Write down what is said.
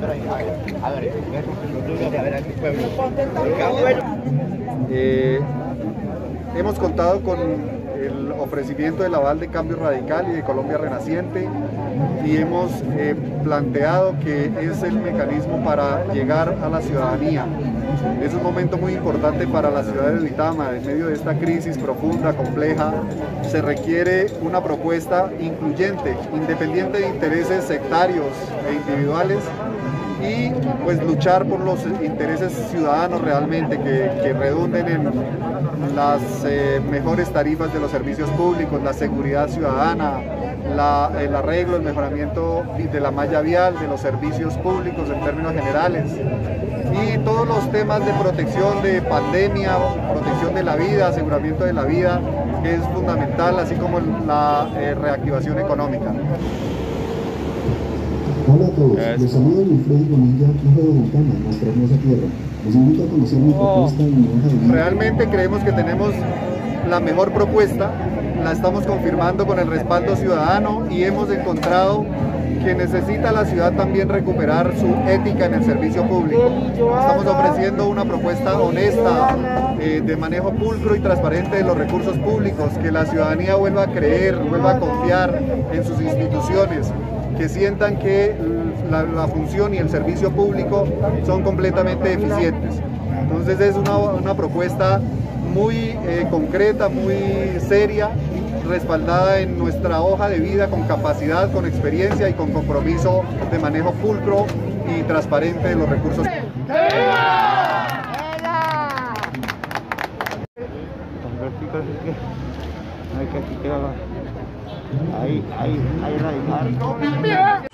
Hemos contado con el ofrecimiento del aval de Cambio Radical y de Colombia Renaciente y hemos planteado que es el mecanismo para llegar a la ciudadanía. Es un momento muy importante para la ciudad de Duitama. En medio de esta crisis profunda, compleja, se requiere una propuesta incluyente, independiente de intereses sectarios e individuales, y pues luchar por los intereses ciudadanos realmente que redunden en las mejores tarifas de los servicios públicos, la seguridad ciudadana, el arreglo, el mejoramiento de la malla vial, de los servicios públicos en términos generales, y todos los temas de protección de pandemia, protección de la vida, aseguramiento de la vida, que es fundamental, así como la reactivación económica. Hola a todos, les saluda Wilfredo Bonilla, hijo de Duitama, nuestra hermosa tierra. Les invito a conocer mi propuesta y mi hoja de vida. Realmente creemos que tenemos la mejor propuesta, la estamos confirmando con el respaldo ciudadano y hemos encontrado que necesita la ciudad también recuperar su ética en el servicio público. Estamos ofreciendo una propuesta honesta, de manejo pulcro y transparente de los recursos públicos, que la ciudadanía vuelva a creer, vuelva a confiar en sus instituciones, que sientan que la función y el servicio público son completamente eficientes. Entonces es una propuesta muy concreta, muy seria, respaldada en nuestra hoja de vida, con capacidad, con experiencia y con compromiso de manejo pulcro y transparente de los recursos. Ahí radical.